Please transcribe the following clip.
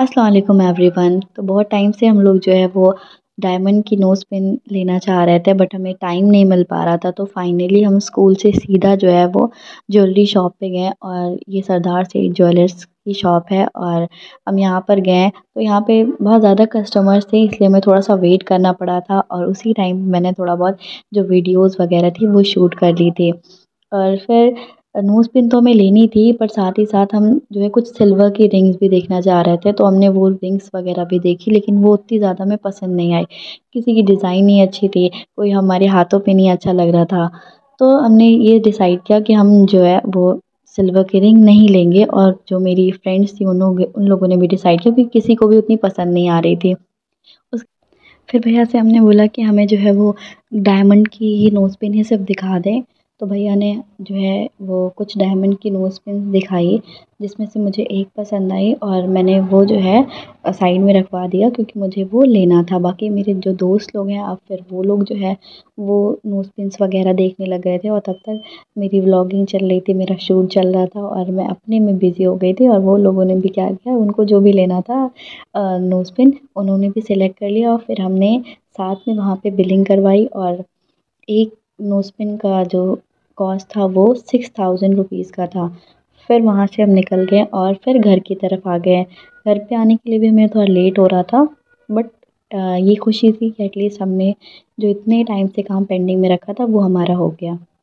अस्सलाम वालेकुम एवरीवन। तो बहुत टाइम से हम लोग जो है वो डायमंड की नोज़ पिन लेना चाह रहे थे, बट हमें टाइम नहीं मिल पा रहा था। तो फाइनली हम स्कूल से सीधा जो है वो ज्वेलरी शॉप पे गए, और ये सरदार सेठ ज्वेलर्स की शॉप है। और हम यहाँ पर गए तो यहाँ पे बहुत ज़्यादा कस्टमर्स थे, इसलिए हमें थोड़ा सा वेट करना पड़ा था। और उसी टाइम मैंने थोड़ा बहुत जो वीडियोज़ वगैरह थी वो शूट कर ली थी। और फिर नोज़ पिन तो हमें लेनी थी, पर साथ ही साथ हम जो है कुछ सिल्वर की रिंग्स भी देखना चाह रहे थे। तो हमने वो रिंग्स वगैरह भी देखी, लेकिन वो उतनी ज़्यादा हमें पसंद नहीं आई। किसी की डिज़ाइन नहीं अच्छी थी, कोई हमारे हाथों पे नहीं अच्छा लग रहा था। तो हमने ये डिसाइड किया कि हम जो है वो सिल्वर की रिंग नहीं लेंगे। और जो मेरी फ्रेंड्स थी उन लोगों ने भी डिसाइड किया, क्योंकि किसी को भी उतनी पसंद नहीं आ रही थी। उस फिर भैया से हमने बोला कि हमें जो है वो डायमंड की ही नोज़ पिन ही सिर्फ दिखा दें। तो भैया ने जो है वो कुछ डायमंड की नोज़ पिन दिखाई, जिसमें से मुझे एक पसंद आई, और मैंने वो जो है साइड में रखवा दिया, क्योंकि मुझे वो लेना था। बाकी मेरे जो दोस्त लोग हैं, अब फिर वो लोग जो है वो नोज़ पिन्स वगैरह देखने लग गए थे। और तब तक मेरी व्लॉगिंग चल रही थी, मेरा शूट चल रहा था, और मैं अपने में बिज़ी हो गई थी। और वो लोगों ने भी क्या किया, उनको जो भी लेना था नोज़ पिन, उन्होंने भी सिलेक्ट कर लिया। और फिर हमने साथ में वहाँ पे बिलिंग करवाई, और एक नोज़ पिन का जो कॉस्ट था वो 6000 रुपीज़ का था। फिर वहाँ से हम निकल गए और फिर घर की तरफ आ गए। घर पे आने के लिए भी हमें थोड़ा लेट हो रहा था, बट ये खुशी थी कि एटलीस्ट हमने जो इतने टाइम से काम पेंडिंग में रखा था वो हमारा हो गया।